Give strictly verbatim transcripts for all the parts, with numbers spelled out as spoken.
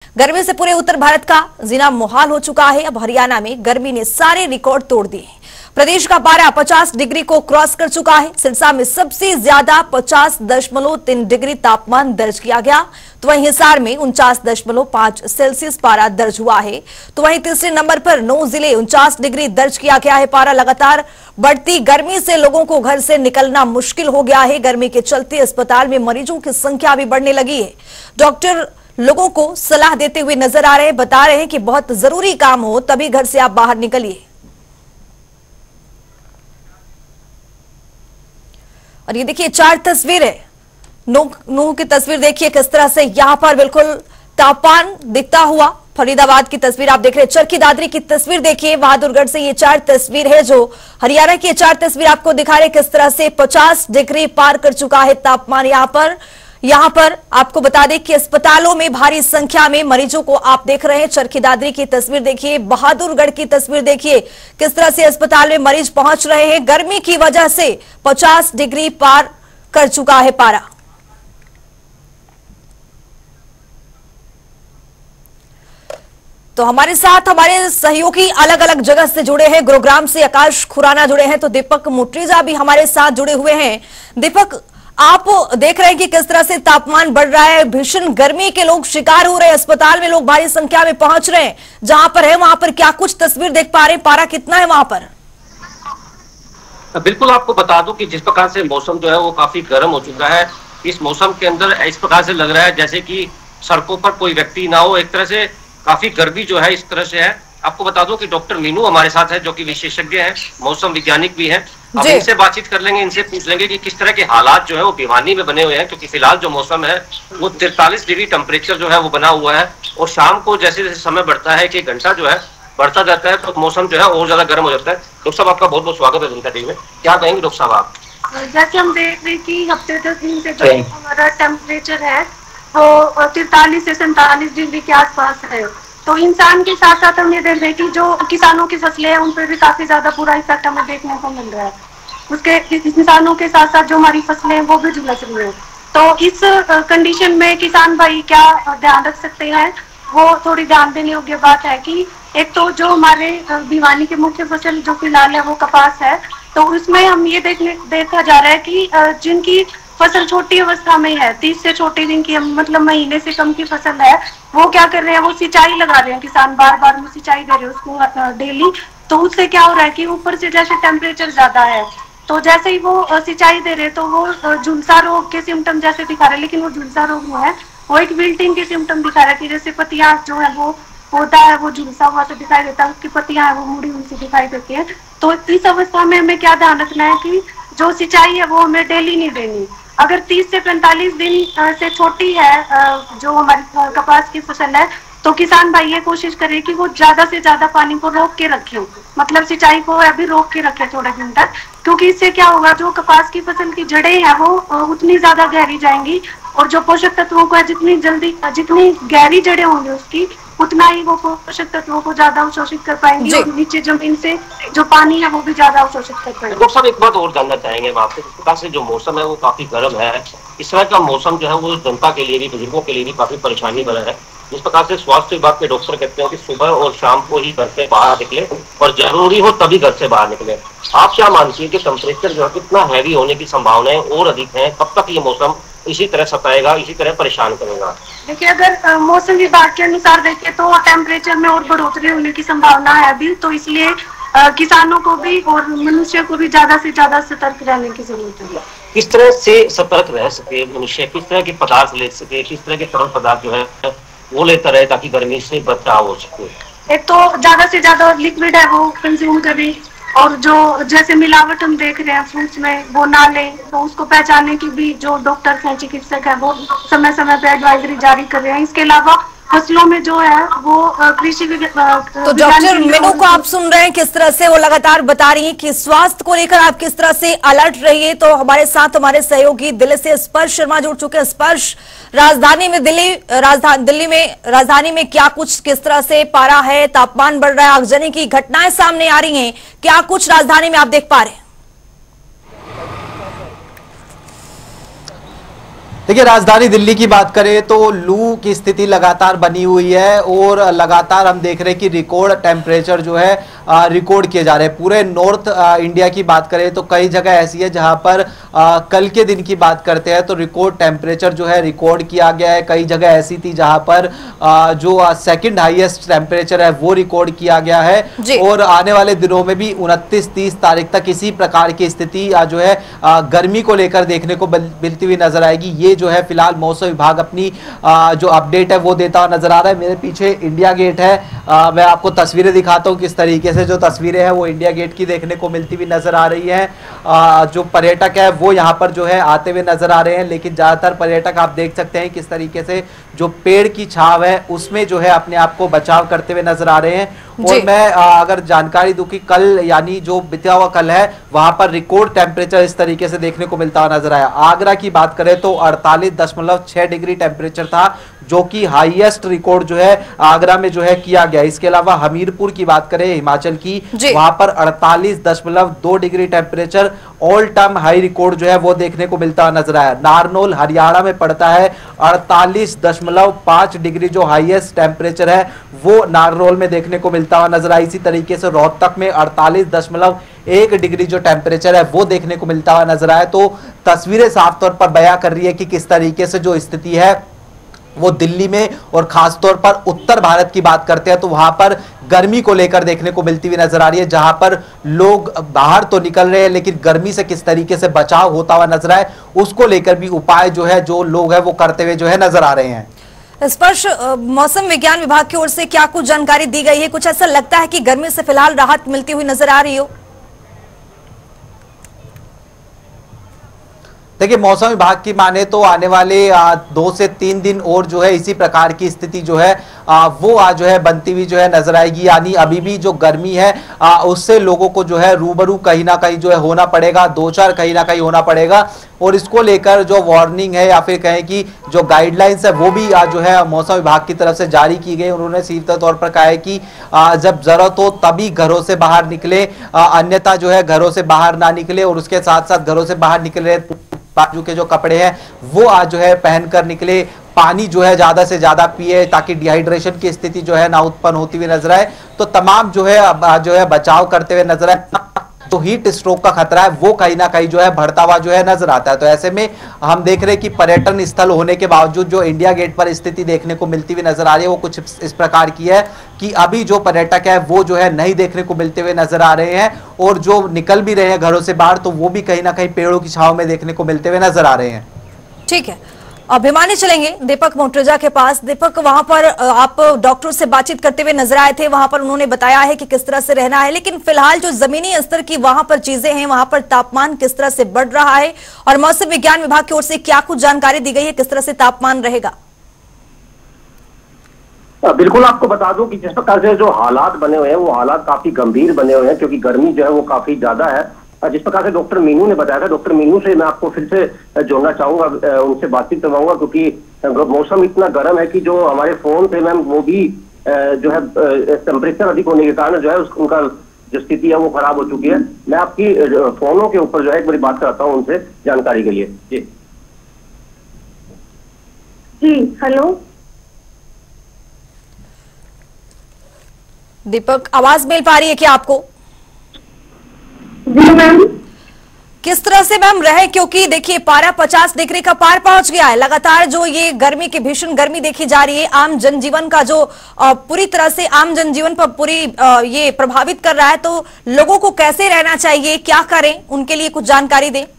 गर्मी से पूरे उत्तर भारत का जीना मुहाल हो चुका है। अब हरियाणा में गर्मी ने सारे रिकॉर्ड तोड़ दिए हैं। प्रदेश का पारा पचास डिग्री को क्रॉस कर चुका है। सिरसा में सबसे ज्यादा पचास दशमलव तीन डिग्री तापमान दर्ज किया गया, तो वहीं हिसार में उनचास दशमलव पांच सेल्सियस पारा दर्ज हुआ है। तो वहीं तीसरे नंबर पर नौ जिले उनचास डिग्री दर्ज किया गया है पारा। लगातार बढ़ती गर्मी से लोगों को घर से निकलना मुश्किल हो गया है। गर्मी के चलते अस्पताल में मरीजों की संख्या भी बढ़ने लगी है। डॉक्टर लोगों को सलाह देते हुए नजर आ रहे हैं, बता रहे हैं कि बहुत जरूरी काम हो तभी घर से आप बाहर निकलिए। और ये देखिए चार तस्वीरें, नूह नूह की तस्वीर देखिए किस तरह से यहां पर बिल्कुल तापमान दिखता हुआ। फरीदाबाद की तस्वीर आप देख रहे हैं, चरखी दादरी की तस्वीर देखिए, बहादुरगढ़ से ये चार तस्वीर है जो हरियाणा की चार तस्वीर आपको दिखा रहे किस तरह से पचास डिग्री पार कर चुका है तापमान। यहां पर यहां पर आपको बता दें कि अस्पतालों में भारी संख्या में मरीजों को आप देख रहे हैं। चरखी दादरी की तस्वीर देखिए, बहादुरगढ़ की तस्वीर देखिए किस तरह से अस्पताल में मरीज पहुंच रहे हैं। गर्मी की वजह से पचास डिग्री पार कर चुका है पारा। तो हमारे साथ हमारे सहयोगी अलग अलग जगह से जुड़े हैं। गुरुग्राम से आकाश खुराना जुड़े हैं, तो दीपक मुट्रीजा भी हमारे साथ जुड़े हुए हैं। दीपक, आप देख रहे हैं कि किस तरह से तापमान बढ़ रहा है, भीषण गर्मी के लोग शिकार हो रहे हैं, अस्पताल में लोग भारी संख्या में पहुंच रहे हैं। जहां पर है वहां पर क्या कुछ तस्वीर देख पा रहे हैं, पारा कितना है वहां पर? बिल्कुल, आपको बता दूं कि जिस प्रकार से मौसम जो है वो काफी गर्म हो चुका है। इस मौसम के अंदर इस प्रकार से लग रहा है जैसे कि सड़कों पर कोई व्यक्ति ना हो। एक तरह से काफी गर्मी जो है इस तरह से है। आपको बता दूं कि डॉक्टर मीनू हमारे साथ है, जो कि विशेषज्ञ हैं, मौसम वैज्ञानिक भी हैं। अब इनसे बातचीत कर लेंगे, इनसे पूछ लेंगे कि किस तरह के हालात जो है वो भिवानी में बने हुए हैं, क्योंकि फिलहाल जो मौसम है वो तिरतालीस डिग्री टेम्परेचर जो है वो बना हुआ है। और शाम को जैसे जैसे समय बढ़ता है, कि घंटा जो है बढ़ता जाता है, तो मौसम जो है और ज्यादा गर्म हो जाता है। डॉक्टर साहब, आपका बहुत बहुत स्वागत है जनता टीवी में। क्या कहेंगे डॉक्टर साहब आप? जैसे हम देख रहे हैं कि हफ्ते दस दिन से जो हमारा टेम्परेचर है वो तिरतालीस से सैंतालीस डिग्री के आसपास है। तो इंसान के साथ साथ हम ये देख रहे हैं कि जो किसानों की फसलें हैं उन पर भी काफी ज्यादा बुरा इफेक्ट हमें देखने को मिल रहा है। उसके इंसानों के साथ साथ जो हमारी फसलें हैं वो भी झुलस रही है। तो इस कंडीशन में किसान भाई क्या ध्यान रख सकते हैं, वो थोड़ी ध्यान देने योग्य बात है कि एक तो जो हमारे भिवानी के मुख्य फसल जो फिलहाल है वो कपास है। तो उसमें हम ये देखने देखा जा रहा है कि जिनकी फसल छोटी अवस्था में है, तीस से छोटे दिन की मतलब महीने से कम की फसल है, वो क्या कर रहे हैं, वो सिंचाई लगा रहे हैं। किसान बार बार वो सिंचाई दे रहे हैं उसको डेली। तो उससे क्या हो रहा है कि ऊपर से जैसे टेम्परेचर ज्यादा है, तो जैसे ही वो सिंचाई दे रहे हैं तो वो झुलसा रोग के सिम्टम जैसे दिखा रहे हैं, लेकिन वो झुलसा रोग नहीं है, वो एक विल्टिंग के सिम्टम दिखा रहा है कि जैसे पत्तियां जो है वो पौधा है वो झुलसा हुआ से दिखाई देता है, उसकी पत्तियां है वो मुड़ी हुई से दिखाई देती है। तो इस अवस्था में हमें क्या ध्यान रखना है कि जो सिंचाई है वो हमें डेली नहीं देनी। अगर तीस से पैंतालीस दिन से छोटी है जो हमारी कपास की फसल है, तो किसान भाई ये कोशिश करें कि वो ज्यादा से ज्यादा पानी को रोक के रखें, मतलब सिंचाई को अभी रोक के रखें थोड़े दिन तक। क्योंकि इससे क्या होगा, जो कपास की फसल की जड़ें हैं वो उतनी ज्यादा गहरी जाएंगी, और जो पोषक तत्वों को जितनी जल्दी जितनी गहरी जड़ें होंगी उसकी उतना ही वो पोषक तत्वों को ज्यादा अवशोषित कर पाएंगे, और नीचे जमीन से जो पानी है वो भी ज्यादा अवशोषित कर पाएंगे। डॉक्टर साहब, एक बात और जानना चाहेंगे हम आपसे, इस प्रकार से जो मौसम है वो काफी गर्म है। इस तरह का मौसम जो है वो जनता के लिए भी, बुजुर्गों के लिए भी काफी परेशानी बना है। जिस प्रकार से स्वास्थ्य विभाग के डॉक्टर कहते हैं कि सुबह और शाम को ही घर से बाहर निकले, और जरूरी हो तभी घर से बाहर निकले। आप क्या मानती है कि टेम्परेचर जो है कितना हैवी होने की संभावनाएं और अधिक है? कब तक ये मौसम इसी तरह सताएगा, इसी तरह परेशान करेगा? देखिए, अगर मौसम विभाग के अनुसार देखें तो टेम्परेचर में और बढ़ोतरी होने की संभावना है अभी। तो इसलिए किसानों को भी और मनुष्य को भी ज्यादा से ज्यादा सतर्क रहने की जरूरत है। किस तरह से सतर्क रह सके मनुष्य, किस तरह के पदार्थ ले सके, किस तरह के तरल पदार्थ जो है वो लेता रहे ताकि गर्मी से बचाव हो सके? एक तो ज्यादा से ज्यादा लिक्विड है वो कंज्यूम करें, और जो जैसे मिलावट हम देख रहे हैं फ्रूट्स में वो ना लें। तो उसको पहचानने की भी जो डॉक्टर्स हैं, चिकित्सक हैं, वो समय समय पे एडवाइजरी जारी कर रहे हैं। इसके अलावा फसलों में जो है वो कृषि विभाग, तो डॉक्टर मीनू को आप सुन रहे हैं किस तरह से वो लगातार बता रही हैं कि स्वास्थ्य को लेकर आप किस तरह से अलर्ट रहिए। तो हमारे साथ हमारे सहयोगी दिल्ली से स्पर्श शर्मा जुड़ चुके हैं। स्पर्श, राजधानी में दिल्ली राजधानी दिल्ली में राजधानी में क्या कुछ किस तरह से पारा है, तापमान बढ़ रहा है, आगजनी की घटनाएं सामने आ रही हैं, क्या कुछ राजधानी में आप देख पा रहे हैं? देखिए, राजधानी दिल्ली की बात करें तो लू की स्थिति लगातार बनी हुई है और लगातार हम देख रहे हैं कि रिकॉर्ड टेम्परेचर जो है रिकॉर्ड किए जा रहे हैं। पूरे नॉर्थ इंडिया की बात करें तो कई जगह ऐसी है जहां पर आ, कल के दिन की बात करते हैं तो रिकॉर्ड टेम्परेचर जो है रिकॉर्ड किया गया है। कई जगह ऐसी थी जहां पर आ, जो सेकंड हाईएस्ट टेम्परेचर है वो रिकॉर्ड किया गया है और आने वाले दिनों में भी उनतीस तीस तारीख तक इसी प्रकार की स्थिति जो है आ, गर्मी को लेकर देखने को मिलती हुई नजर आएगी। ये जो है फिलहाल मौसम विभाग अपनी आ, जो अपडेट है वो देता हुआ नजर आ रहा है। मेरे पीछे इंडिया गेट है, आ, मैं आपको तस्वीरें दिखाता हूं किस तरीके से जो तस्वीरें हैं वो इंडिया गेट की देखने को मिलती हुई नजर आ रही है। आ, जो पर्यटक है वो यहाँ पर जो है आते हुए नजर आ रहे हैं, लेकिन ज्यादातर पर्यटक आप देख सकते हैं किस तरीके से जो पेड़ की छाव है उसमें जो है अपने आप को बचाव करते हुए नजर आ रहे हैं। और मैं आ, अगर जानकारी दूं कि कल यानी जो बीता हुआ कल है वहां पर रिकॉर्ड टेम्परेचर इस तरीके से देखने को मिलता हुआ नजर आया। आगरा की बात करें तो अड़तालीस दशमलव छह डिग्री टेम्परेचर था जो कि हाईएस्ट रिकॉर्ड जो है आगरा में जो है किया गया। इसके अलावा हमीरपुर की बात करें हिमाचल की, वहां पर अड़तालीस दशमलव दो degree temperature all time high record जो है वो देखने को मिलता हुआ नजर आया। नारनौल हरियाणा में पड़ता है अड़तालीस दशमलव पांच डिग्री जो हाईएस्ट टेम्परेचर है वो नारनौल में देखने को मिलता हुआ नजर आया। इसी तरीके से रोहतक में अड़तालीस दशमलव एक डिग्री जो टेम्परेचर है वो देखने को मिलता हुआ नजर आया। तो तस्वीरें साफ तौर पर बयां कर रही है कि किस तरीके से जो स्थिति है वो दिल्ली में और खासतौर पर उत्तर भारत की बात करते हैं तो वहां पर गर्मी को लेकर देखने को मिलती हुई नजर आ रही है, जहां पर लोग बाहर तो निकल रहे हैं लेकिन गर्मी से किस तरीके से बचाव होता हुआ नजर आए उसको लेकर भी उपाय जो है जो लोग हैं वो करते हुए जो है नजर आ रहे हैं। स्पर्श, मौसम विज्ञान विभाग की ओर से क्या कुछ जानकारी दी गई है? कुछ ऐसा लगता है कि गर्मी से फिलहाल राहत मिलती हुई नजर आ रही हो? देखिए, मौसम विभाग की माने तो आने वाले आ, दो से तीन दिन और जो है इसी प्रकार की स्थिति जो है आ, वो आज जो है बनती हुई जो है नजर आएगी। यानी अभी भी जो गर्मी है आ, उससे लोगों को जो है रूबरू कहीं ना कहीं जो है होना पड़ेगा, दो चार कहीं ना कहीं होना पड़ेगा। और इसको लेकर जो वार्निंग है या फिर कहें कि जो गाइडलाइंस है वो भी आज जो है मौसम विभाग की तरफ से जारी की गई। उन्होंने सीधे तौर पर कहा है कि आ, जब जरूरत हो तभी घरों से बाहर निकले, आ, अन्यथा जो है घरों से बाहर ना निकले। और उसके साथ साथ घरों से बाहर निकले बाजू के जो कपड़े हैं वो आज जो है पहनकर निकले, पानी जो है ज्यादा से ज्यादा पिए ताकि डिहाइड्रेशन की स्थिति जो है ना उत्पन्न होती हुई नजर आए। तो तमाम जो है जो है बचाव करते हुए नजर आए। तो हीट स्ट्रोक का खतरा है वो कहीं ना कहीं जो है बढ़ता हुआ जो है नजर आता है। तो ऐसे में हम देख रहे हैं कि पर्यटन स्थल होने के बावजूद जो इंडिया गेट पर स्थिति देखने को मिलती हुई नजर आ रही है वो कुछ इस प्रकार की है कि अभी जो पर्यटक है वो जो है नहीं देखने को मिलते हुए नजर आ रहे हैं और जो निकल भी रहे हैं घरों से बाहर तो वो भी कहीं ना कहीं पेड़ों की छांव में देखने को मिलते हुए नजर आ रहे हैं। ठीक है, अभिमानी चलेंगे दीपक मोटरेजा के पास। दीपक, वहां पर आप डॉक्टर से बातचीत करते हुए नजर आए थे, वहां पर उन्होंने बताया है कि किस तरह से रहना है, लेकिन फिलहाल जो जमीनी स्तर की वहां पर चीजें हैं, वहां पर तापमान किस तरह से बढ़ रहा है और मौसम विज्ञान विभाग की ओर से क्या कुछ जानकारी दी गई है, किस तरह से तापमान रहेगा? बिल्कुल, आपको बता दूं कि जिस प्रकार से जो हालात बने हुए हैं वो हालात काफी गंभीर बने हुए हैं क्योंकि गर्मी जो है वो काफी ज्यादा है। जिस प्रकार से डॉक्टर मीनू ने बताया था, डॉक्टर मीनू से मैं आपको फिर से जोड़ना चाहूंगा, उनसे बातचीत करवाऊंगा क्योंकि मौसम इतना गर्म है कि जो हमारे फोन पे मैम वो भी जो है टेम्परेचर अधिक होने के कारण जो है उनका जो स्थिति है वो खराब हो चुकी है। मैं आपकी फोनों के ऊपर जो है एक बार बात कराता हूँ उनसे जानकारी के लिए। जी जी हेलो दीपक, आवाज मिल पा रही है क्या आपको? जी मैम। किस तरह से मैम रहे, क्योंकि देखिए पारा पचास डिग्री का पार पहुंच गया है, लगातार जो ये गर्मी की भीषण गर्मी देखी जा रही है, आम जनजीवन का जो पूरी तरह से आम जनजीवन पर पूरी ये प्रभावित कर रहा है, तो लोगों को कैसे रहना चाहिए, क्या करें, उनके लिए कुछ जानकारी दें।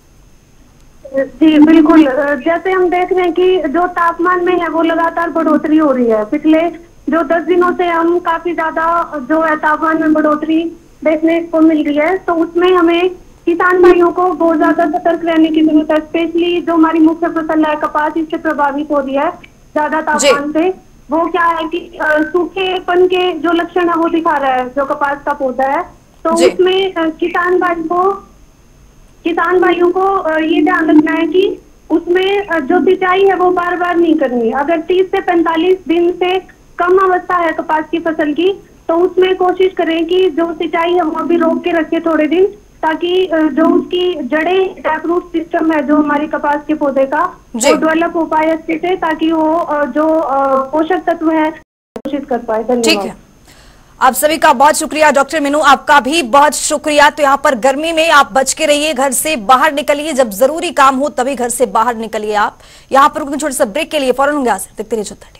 जी बिल्कुल, जैसे हम देख रहे हैं कि जो तापमान में है वो लगातार बढ़ोतरी हो रही है। पिछले जो दस दिनों से हम काफी ज्यादा जो है तापमान में बढ़ोतरी देखने को मिल रही है, तो उसमें हमें किसान भाइयों को बहुत ज्यादा सतर्क रहने की जरूरत है। स्पेशली जो हमारी मुख्य फसल है कपास, इससे प्रभावित हो रही है ज्यादा तापमान से। वो क्या है कि सूखेपन के जो लक्षण है वो दिखा रहा है जो कपास का पौधा है, तो उसमें किसान भाई को किसान भाइयों को ये ध्यान रखना है कि उसमें जो सिंचाई है वो बार बार नहीं करनी। अगर तीस से पैंतालीस दिन से कम अवस्था है कपास की फसल की, तो उसमें कोशिश करें कि जो सिंचाई है वो भी रोक के रखे थोड़े दिन, ताकि जो उसकी जड़ें, टैप रूट सिस्टम है जो हमारी कपास के पौधे का, वो डेवलप हो पाए अच्छे से, ताकि वो जो पोषक तत्व है पोषित कर पाए। धन्यवाद। ठीक है, आप सभी का बहुत शुक्रिया। डॉक्टर मीनू, आपका भी बहुत शुक्रिया। तो यहाँ पर गर्मी में आप बच के रहिए, घर से बाहर निकलिए, जब जरूरी काम हो तभी घर से बाहर निकलिए। आप यहाँ पर छोटे से ब्रेक के लिए फौरन होंगे, देखते रहिए।